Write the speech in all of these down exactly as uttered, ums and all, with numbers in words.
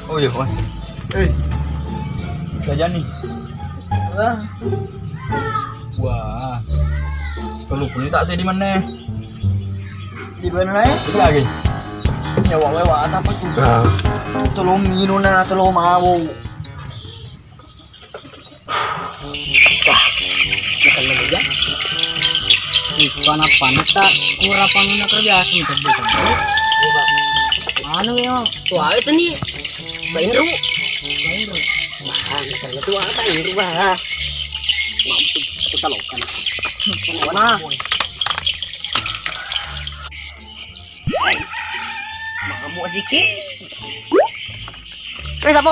Oh iya, Wan. Eh. Jajan nih. Wah. Wah. Kalau punya tak saya di mana? Di mana ya? Itu lagi. Ya wah wah apa tuh? Nah. Tolong minum na, tolong mau. Wah, makan lagi ya. Ispan apa nita kura panguna kerja asing tadi tadi. Anu ya, tuh aja seni. Bainru. Bainru. Wah, karena tuh apa ini wah. Maksud kita lokan. Mana? Mau sikit. Wes apa?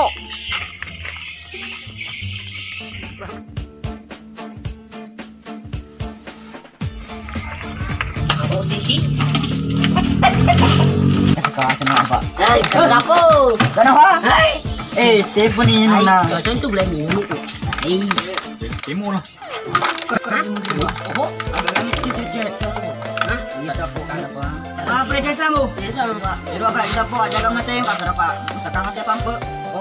Mau sikit. Kasih kena apa? Hai, siapa? Kenapa? Hai. Eh, telepon ini na. Cocok tuh boleh minum tuh. Hai. Timu lah. Apa? Ada lagi cicit. Hah? Iya siapa? Kenapa? Ah, pergi kamu. Iya, Pak. Itu apa kita po jaga mata yang pasar Pak. Sekarang hati pampe. Oh.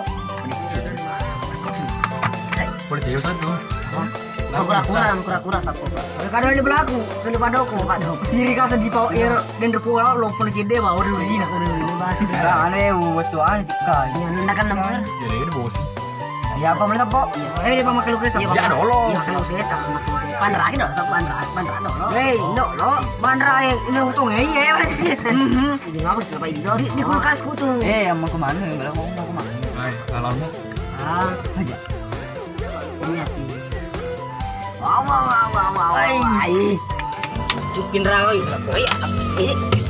Boleh dia satu. Kura-kura, kura-kura sapo, Pak. Kadang di belakang, sini padoko, Pak. Siri ka sa di pa air dan repula lo pun cede ba ori ori na ori ori ba. Ane betul ane dika. Ya nanda kan nomor. Ya ini bos. Ya apa mereka po? Eh dia pakai lukis apa? Ya dolo. Ya kalau saya tak pandra ini dah, pandra, pandra dolo. Hei, no, lo, pandra ini untung eh ya masih. Ini ngapa sih apa ini? Di kulkasku tuh. Eh, mau kemana? Bilang mau mau kemana? Hai, kalau mau. Ah, aja. Ini hati. Wow, wow, wow, wow, wow. Ay. Cupin rawi. Ay. Eh.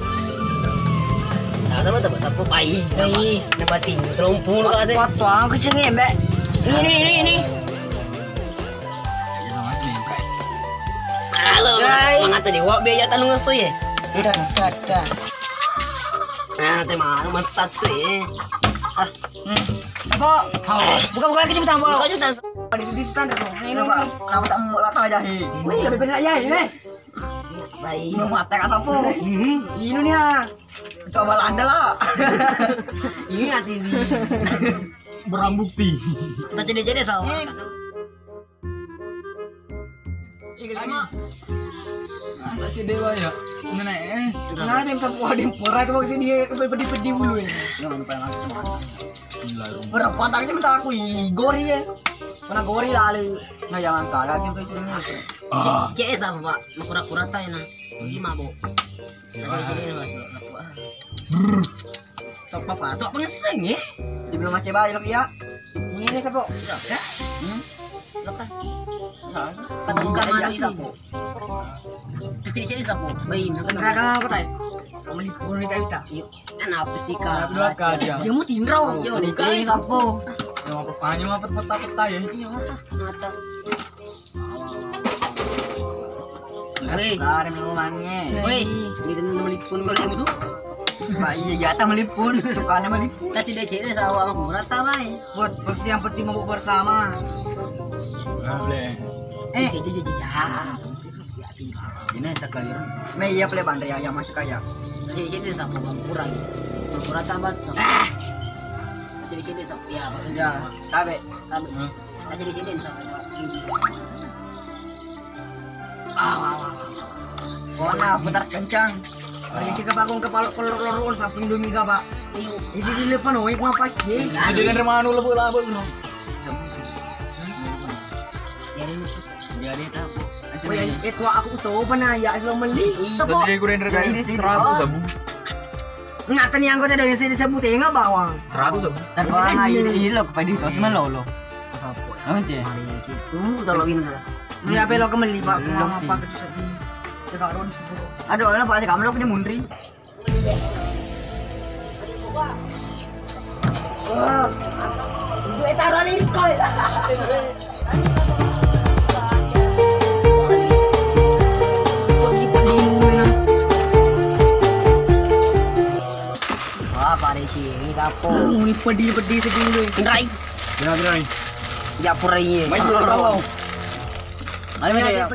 Tahu sama tak sapu pai. Ai, nebating trompun ka teh. Foto ang kecengin, Mbak. Ini ini ini ini. Halo, mana tadi wak biaya talung ngesoy ya? Dah, dah, dah. Nah, teh mana mas satu ya? Ah. Apa? Buka buka kecil tambah. Buka juta. Di di stand itu. Ini kenapa tak mau latah aja hi? Wih, lebih benar aja ini. Baik. Ini mata ka sapu. Ini nih ah. Coba anda lah. Ini hati ini. Barang bukti. Kita jadi-jadi sama. Lagi. Masa cedewa ya? Mana eh? Nah, ada yang sapu ada yang pora itu maksudnya dia pedih-pedih dulu ya. Jangan lupa lagi. Berapa taknya minta aku gori ya. Mana gori lalu. Nah, jangan kalah gitu istilahnya. Cek sama Pak, mau kura-kura tay nah. Gimana, Bu? Ada sini Mas. Tok Papa, tok pengeseng ya. Di belum macet bae ya. Ini nih sapu. Ya. Hmm. Lepas. Pada buka mana di sapu. Ciri-ciri sapu. Bayi, nangka apa tay? Kamu lipur ni kita. Kenapa sih Kak? Dua kaca. Jamu tindrau. Yo, di kali sapu. Yang apa panjang apa peta-peta ya? Iya, mata. Woi, sare minumannya. Woi, itu melipun kalau yang itu. Pak iya jatah melipun, tukannya melipun. Kita tidak cerita sama aku rata baik. Buat pasti yang penting mau bersama. Boleh. Eh, jadi jadi jah. Ini tak kali. Me iya play bandri ayam masuk kaya. Jadi jadi sama bang kurang. Kurang tambah sama. Ah. Jadi jadi sama ya pakai ya. Tabe, tabe. Jadi jadi sama. Ah, wah, wah, wah. Oh, nah, putar kencang. Hari ini kapakong kepala kolor-koloron sa pindomi ka ba? Isi dili pa no, ikwa pa ki. Jadi kan remano labo-labo no. Jadi musuh. Jadi tak. Woi, itu aku tahu panaya asal meli. Jadi gue render kayak seratus sabu. Ngatan yang kau tadi yang saya disebutin nggak bawang. Seratus sabu. Tapi kan ini lo kepada itu semua lo lo. Oh dia. Itu udah lo ini lah. Ini apa lo kembali pak? Belum apa ke sini. Cakap ron sepuluh. Aduh, lah pak kamu lo kena mundri. Wah, itu taruh lirik kau. Wah, pada sini sapo. Ini pedih-pedih sedih. Indrai. Benar-benar nih. Ya purai. Main dulu tahu. Ada mana ya?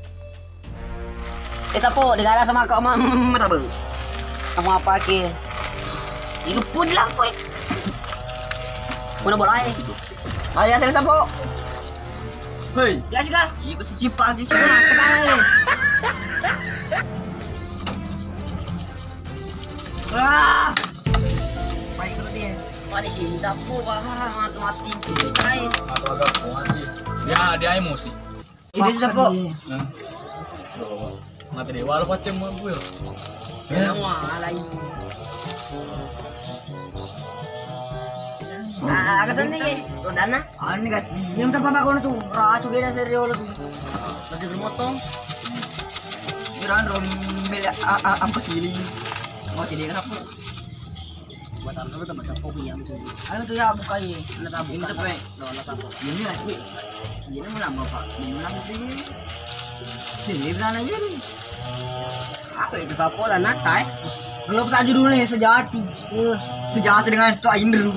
Eh sapo, digala sama kau mata bang. Kamu apa ke? Itu pun lampu. Mana bola eh? Ayo saya sapo. Hei, Ya sih kah? Ikut si cipa di Nah, kepala nih. Wah. Baik itu dia. Wah di sini sapu parah mati mati. Cai. atau agak mati. Dia dia emosi. Ini si sapo. Nah. Mati dewa lu macam gue. Ya malai. Ah, agak sana ye. Tuh dana. Ano kat? Yung tapapa ko na to. Racho gina seryo lo. Lagi rumosong. Iran rom mel ang pakiling. Oh, hindi ka na po. Batam na batam sa pogi yang tu. Ano to ya bukay? Ano ta bu? Ito pe. No, nasa po. Yun nga, uy. Hindi na mo lang pa. Hindi mo lang din. Silib na na yun. Apa itu sapo lah natai? Belum tak judulnya sejati. Uh, sejati dengan itu Indru.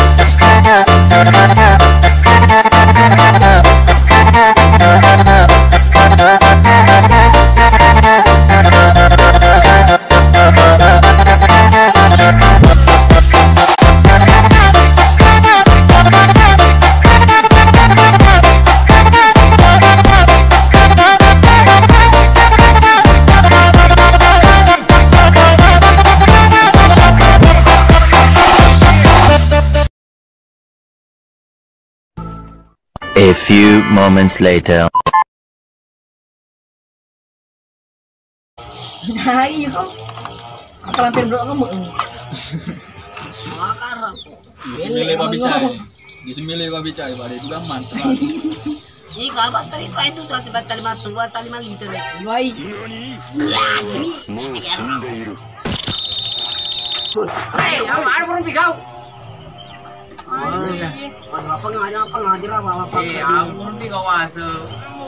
A few moments later. Nah, iya kok. Apa lampir bro kamu? Makarang. Disemile babi cai. Disemile babi cai, pada juga mantap. Ika basta itu itu terus sebat tali masuk buat tali lima liter. Wai. Hei, apa ada orang pigau? Oh iya. Apa ngajar apa ngajar apa apa. Eh, aku nanti kau masuk.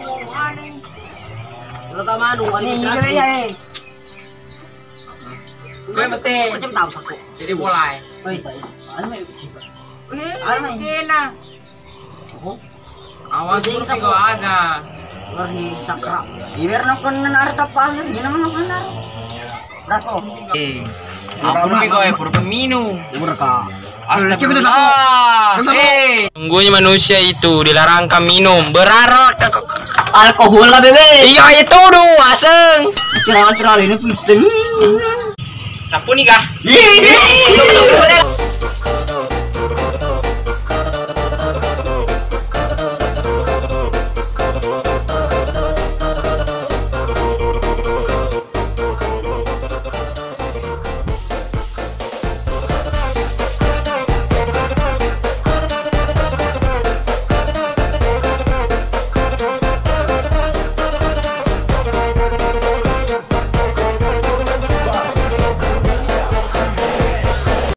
Lo ka manu Nih, ani iya ya. eh. Gue mete. Macam tahu saku. Jadi mulai. Oi. Ano may? Eh, Ano may? kena. Awas Jadi, pun sapo. kau aga. Ngerhi sakra. Iber na kon na arta pa, hindi naman ako na. Brato. Eh, aku nih kau ya pura minum. Murka. Astagfirullah. Eh, sungguhnya manusia itu dilarangkan minum berarak Alkohol lah bebe. iya itu tuh aseng. Kira-kira ini pusing. Sapu nih kah?